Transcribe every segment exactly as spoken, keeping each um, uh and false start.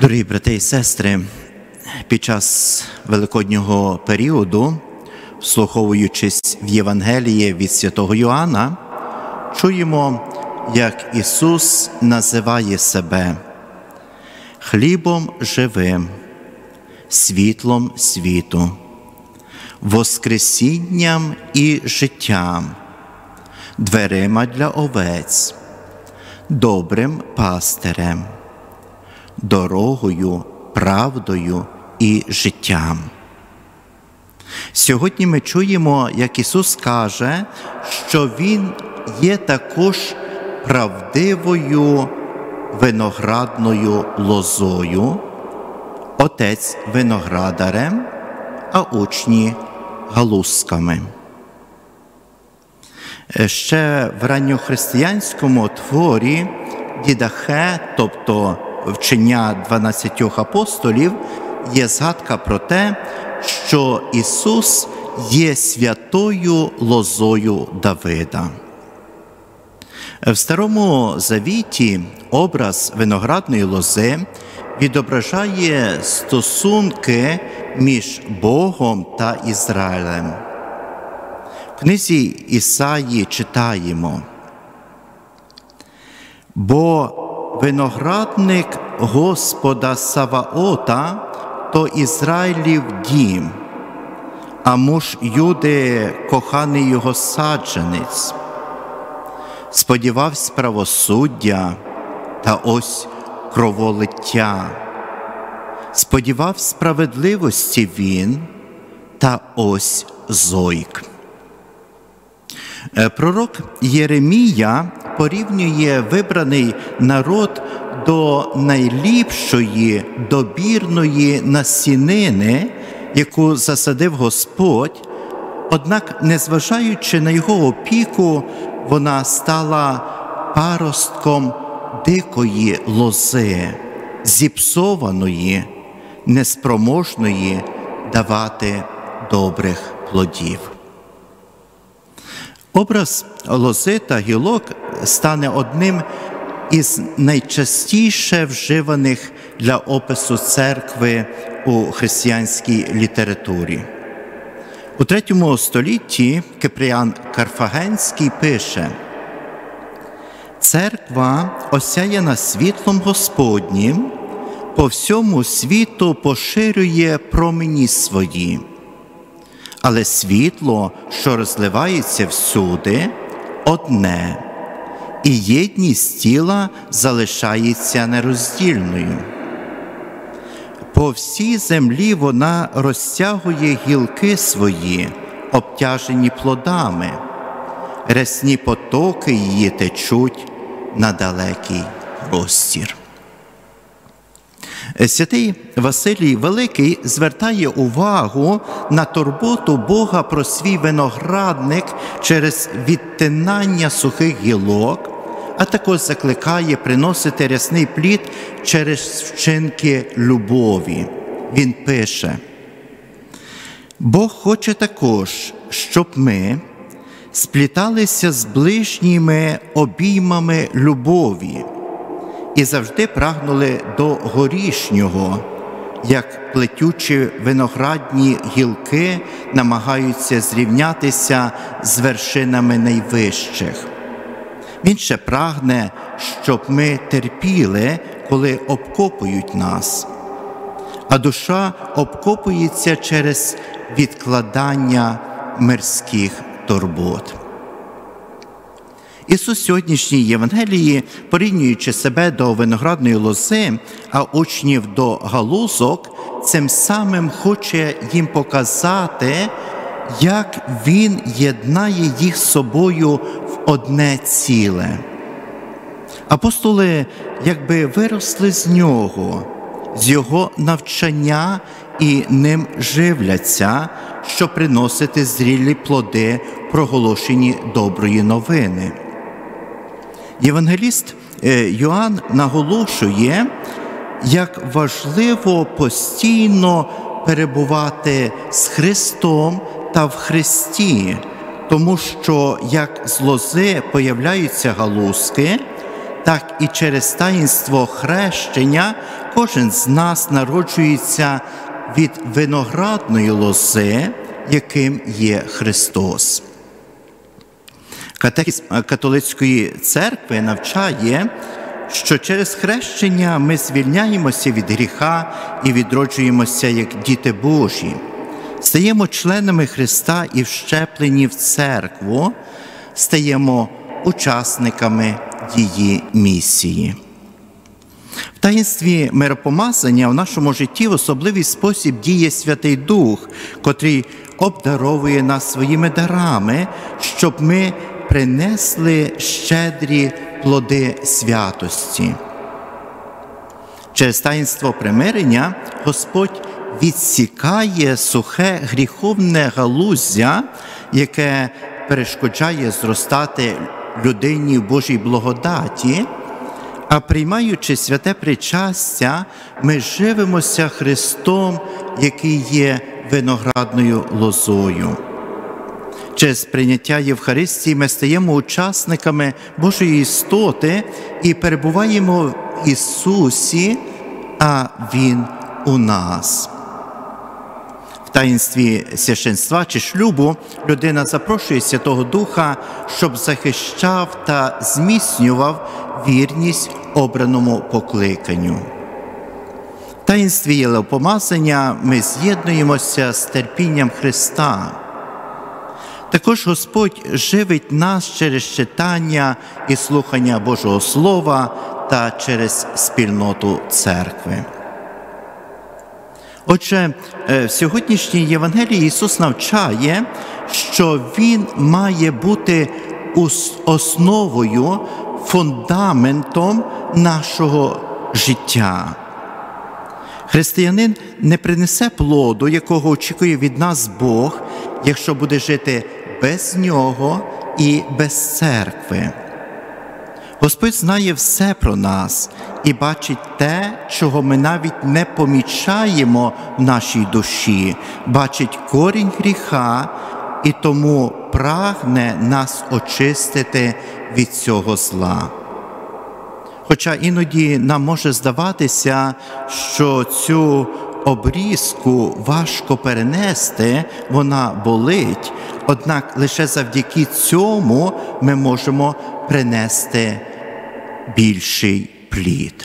Дорогі брати і сестри, під час великоднього періоду, вслуховуючись в Євангеліє від святого Йоанна, чуємо, як Ісус називає себе хлібом живим, світлом світу, воскресінням і життям, дверима для овець, добрим пастирем, дорогою, правдою і життям. Сьогодні ми чуємо, як Ісус каже, що Він є також правдивою виноградною лозою, Отець виноградарем, а учні галузками. Ще в ранньохристиянському творі Дідахе, тобто вчення дванадцятьох апостолів, є згадка про те, що Ісус є святою лозою Давида. В Старому Завіті образ виноградної лози відображає стосунки між Богом та Ізраїлем. В книзі Ісаї читаємо: «Бо виноградник Господа Саваота то Ізраїлів дім, а муж Юди коханий його саджанець. Сподівавсь правосуддя, та ось кроволиття. Сподівавсь справедливості він, та ось зойк». Пророк Єремія порівнює вибраний народ до найліпшої добірної насінини, яку засадив Господь, однак, незважаючи на його опіку, вона стала паростком дикої лози, зіпсованої, неспроможної давати добрих плодів. Образ лози та гілок стане одним із найчастіше вживаних для опису церкви у християнській літературі. У третьому столітті Кипріан Карфагенський пише: «Церква, осяяна світлом Господнім, по всьому світу поширює промені свої. Але світло, що розливається всюди, одне, і єдність тіла залишається нероздільною. По всій землі вона розтягує гілки свої, обтяжені плодами. Рясні потоки її течуть на далекий простір». Святий Василій Великий звертає увагу на турботу Бога про свій виноградник через відтинання сухих гілок, а також закликає приносити рясний плід через вчинки любові. Він пише: «Бог хоче також, щоб ми спліталися з ближніми обіймами любові і завжди прагнули до горішнього, як плетючі виноградні гілки намагаються зрівнятися з вершинами найвищих. Він ще прагне, щоб ми терпіли, коли обкопують нас, а душа обкопується через відкладання мирських турбот». Ісус сьогоднішній Євангелії, порівнюючи себе до виноградної лози, а учнів до галузок, цим самим хоче їм показати, як Він єднає їх з собою в одне ціле. Апостоли якби виросли з Нього, з Його навчання і ним живляться, щоб приносити зрілі плоди, проголошені доброї новини. Євангеліст Йоанн наголошує, як важливо постійно перебувати з Христом та в Христі, тому що як з лози появляються галузки, так і через таїнство хрещення кожен з нас народжується від виноградної лози, яким є Христос. Катехизм католицької церкви навчає, що через хрещення ми звільняємося від гріха і відроджуємося як діти Божі. Стаємо членами Христа і вщеплені в церкву, стаємо учасниками її місії. В таїнстві миропомазання в нашому житті в особливий спосіб діє Святий Дух, котрий обдаровує нас своїми дарами, щоб ми принесли щедрі плоди святості. Через таїнство примирення Господь відсікає сухе гріховне галуздя, яке перешкоджає зростати людині в Божій благодаті, а приймаючи святе причастя, ми живемося Христом, який є виноградною лозою. Через прийняття Євхаристії ми стаємо учасниками Божої істоти і перебуваємо в Ісусі, а Він у нас. В таїнстві священства чи шлюбу людина запрошує Святого Духа, щоб захищав та зміцнював вірність обраному покликанню. В таїнстві єлеопомазання ми з'єднуємося з терпінням Христа. Також Господь живить нас через читання і слухання Божого Слова та через спільноту церкви. Отже, в сьогоднішній Євангелії Ісус навчає, що Він має бути основою, фундаментом нашого життя. Християнин не принесе плоду, якого очікує від нас Бог, якщо буде жити без Нього і без церкви. Господь знає все про нас і бачить те, чого ми навіть не помічаємо в нашій душі, бачить корінь гріха і тому прагне нас очистити від цього зла. Хоча іноді нам може здаватися, що цю обрізку важко перенести, вона болить, однак лише завдяки цьому ми можемо принести більший плід.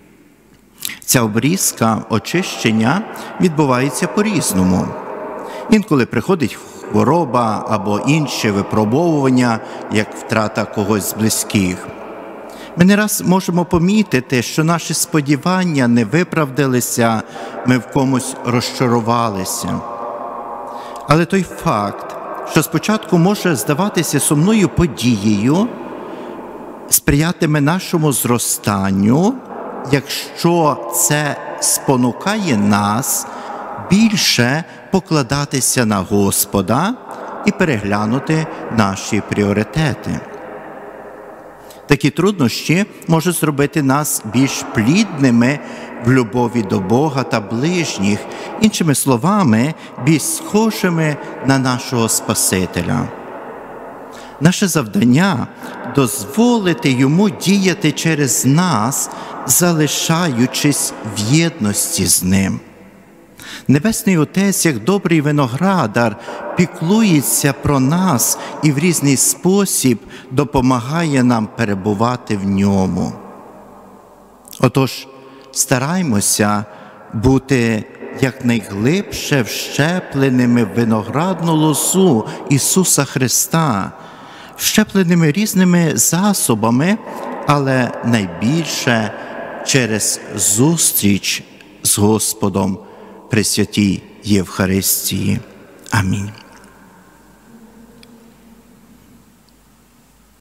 Ця обрізка, очищення відбувається по-різному. Інколи приходить хвороба або інше випробовування, як втрата когось з близьких. Ми не раз можемо помітити, що наші сподівання не виправдалися, ми в комусь розчарувалися. Але той факт, що спочатку може здаватися сумною подією, сприятиме нашому зростанню, якщо це спонукає нас більше покладатися на Господа і переглянути наші пріоритети. Такі труднощі можуть зробити нас більш плідними в любові до Бога та ближніх, іншими словами, більш схожими на нашого Спасителя. Наше завдання – дозволити Йому діяти через нас, залишаючись в єдності з Ним. Небесний Отець, як добрий виноградар, піклується про нас і в різний спосіб допомагає нам перебувати в Ньому. Отож, стараймося бути якнайглибше вщепленими в виноградну лозу Ісуса Христа, вщепленими різними засобами, але найбільше через зустріч з Господом при святій Євхаристії. Амінь.